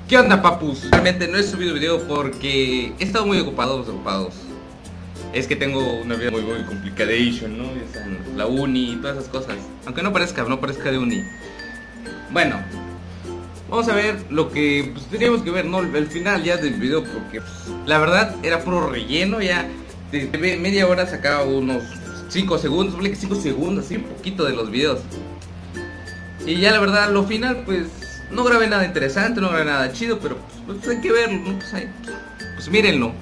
¿Qué onda, papus? Realmente no he subido video porque he estado muy ocupados. Es que tengo una vida muy complicadation, ¿no? Ya saben, la uni y todas esas cosas. Aunque no parezca de uni. Bueno, vamos a ver lo que pues, teníamos que ver, ¿no? El final ya del video, porque pues, la verdad era puro relleno. Ya de media hora sacaba unos 5 segundos, vale que 5 segundos, así un poquito de los videos. Y ya la verdad, lo final, pues no grabé nada interesante, no grabé nada chido, pero pues hay que verlo, ¿no? Pues mírenlo.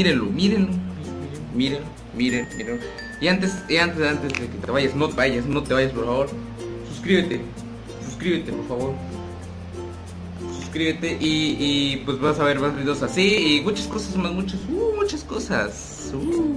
Y antes de que te vayas, no te vayas, por favor. Suscríbete, por favor. Suscríbete y pues vas a ver más videos así y muchas cosas más, muchas cosas.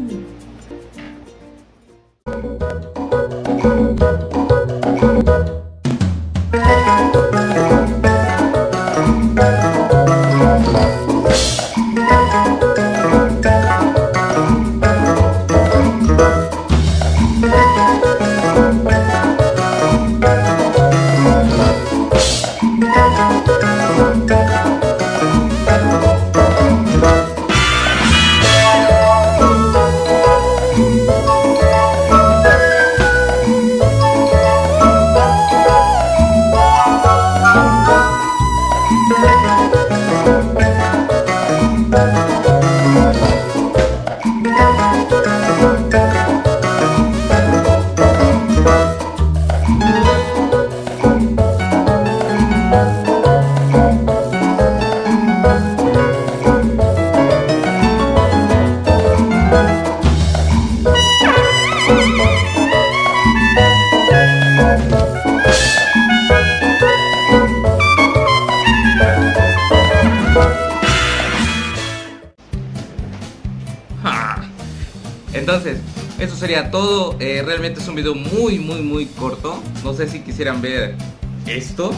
Entonces, eso sería todo. Realmente es un video muy corto. No sé si quisieran ver esto.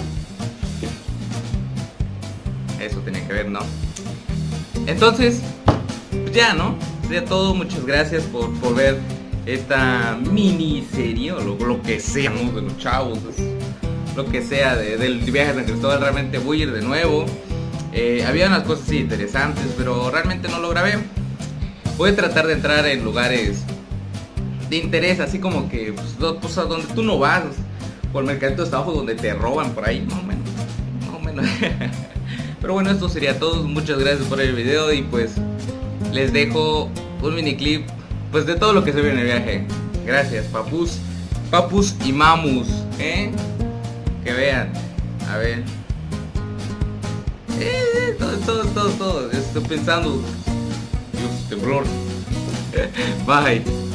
Eso tenía que ver, ¿no? Entonces, pues ya, ¿no? Sería todo. Muchas gracias por ver esta miniserie o lo que sea, ¿no? De los chavos, lo que sea del viaje de San Cristóbal. Realmente voy a ir de nuevo. Había unas cosas sí, interesantes, pero realmente no lo grabé. Voy a tratar de entrar en lugares de interés, así como que pues, a donde tú no vas, por el mercadito de abajo donde te roban por ahí, más o menos. Pero bueno, esto sería todo. Muchas gracias por el video y pues les dejo un mini clip pues de todo lo que se ve en el viaje. Gracias, papus y mamus, que vean, a ver, todo. Estoy pensando. Dios, temblor. Bye.